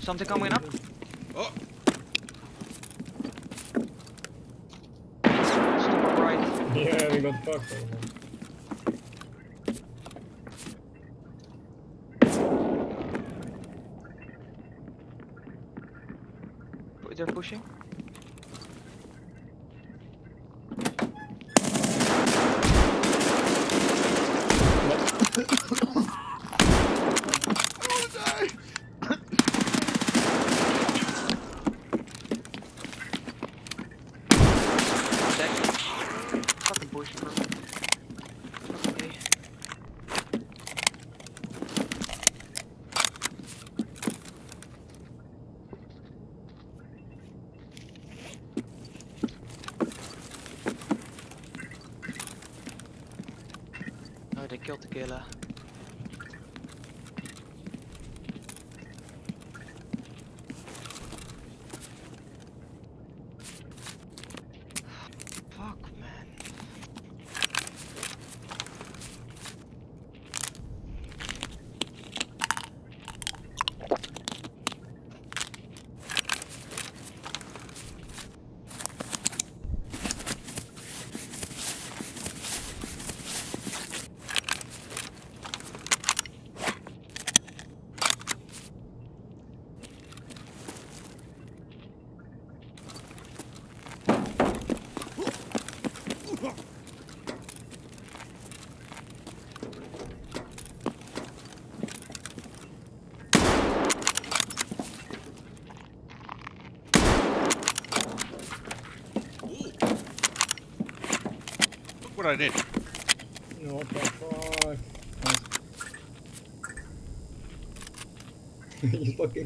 Something coming up. Oh! Stop right. Yeah, we got fucked. They're pushing. Fucking push, bro. Okay. Oh, they killed the killer. Fuck, man. Look what I did. What the fuck? He's fucking